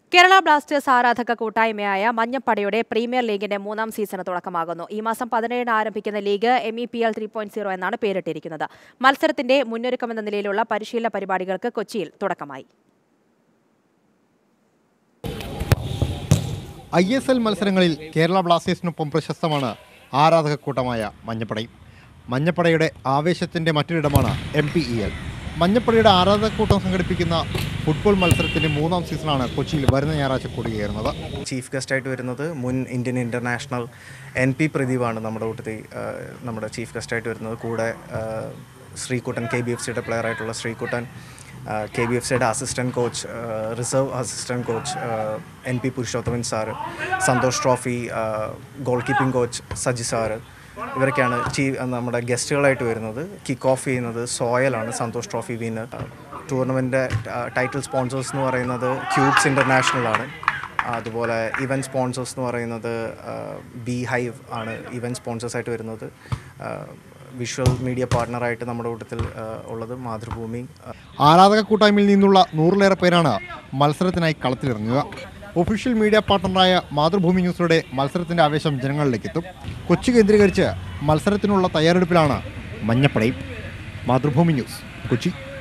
Kerala Blasters ആരാധക കൂട്ടായ്മയായ മഞ്ഞപ്പടയുടെ premier ലീഗിന്റെ 3ാം സീസണ് തുടക്കമാകുന്നു. ഈ മാസം 17-ന് ആരംഭിക്കുന്ന ലീഗ് MEPL 3.0 എന്നാണ് പേരിട്ടിരിക്കുന്നത്. മത്സരത്തിന്റെ മുന്നൊരുക്കമെന്ന നിലയിലുള്ള പരിശീലന പരിപാടികൾക്ക് കൊച്ചിയിൽ തുടക്കമായി. ISL മത്സരങ്ങളിൽ കേരള ബ്ലാസ്റ്റേഴ്സിനൊപ്പം പ്രശസ്തമാണ് ആരാധക കൂട്ടമായ മഞ്ഞപ്പടയും. മഞ്ഞപ്പടയുടെ ആവേശത്തിന്റെ മറ്റൊരിടമാണ് MPEL. മഞ്ഞപ്പടയുടെ ആരാധകക്കൂട്ടം സംഘടിപ്പിക്കുന്ന ഫുട്ബോൾ മത്സരത്തിന്റെ 3ാം സീസണാണ് കൊച്ചിയിൽ വരുന്ന ഞായറാഴ്ച കൂടിയേറുന്നത്. ചീഫ് ഗസ്റ്റായിട്ട് വരുന്നത് മുൻ ഇന്ത്യൻ ഇന്റർനാഷണൽ NP പ്രദീപാണ് നമ്മുടെ കൂട്ടത്തിൽ നമ്മുടെ ചീഫ് ഗസ്റ്റായിട്ട് വരുന്നത്. കൂടെ ശ്രീകുട്ടൻ KBFCയുടെ പ്ലെയറായിട്ടുള്ള ശ്രീകുട്ടൻ, KBFCയുടെ assistant coach, reserve assistant coach NP Purushothaman sir, Santhosh trophy goalkeeping coach Saji sir, ഇവരൊക്കെയാണ് നമ്മുടെ ഗസ്റ്റുകളായിട്ട് വരുന്നത്. കിക്ക് ഓഫ് ചെയ്യുന്നത് സോയലാണ്, സന്തോഷ് ട്രോഫി വിന്നർ. ടൂർണമെൻറ്റിൻ്റെ ടൈറ്റിൽ സ്പോൺസേഴ്സ് എന്ന് പറയുന്നത് ക്യൂബ്സ് ഇൻ്റർനാഷണലാണ്. അതുപോലെ ഇവൻറ്റ് സ്പോൺസേഴ്സ് എന്ന് പറയുന്നത് ബീഹൈവ് ആണ് ഇവൻറ്റ് സ്പോൺസേഴ്സായിട്ട് വരുന്നത്. വിഷ്വൽ മീഡിയ പാർട്ട്ണറായിട്ട് നമ്മുടെ കൂട്ടത്തിൽ ഉള്ളത് മാതൃഭൂമി. ആരാധക കൂട്ടായ്മയിൽ നിന്നുള്ള 100-ലേറെ പേരാണ് മത്സരത്തിനായി കളത്തിലിറങ്ങുക. ഒഫീഷ്യൽ മീഡിയ പാർട്ട്ണറായ മാതൃഭൂമി ന്യൂസിലൂടെ മത്സരത്തിൻ്റെ ആവേശം ജനങ്ങളിലേക്കെത്തും. കൊച്ചി കേന്ദ്രീകരിച്ച് മത്സരത്തിനുള്ള തയ്യാറെടുപ്പിലാണ് മഞ്ഞപ്പടയും. മാതൃഭൂമി ന്യൂസ്, കൊച്ചി.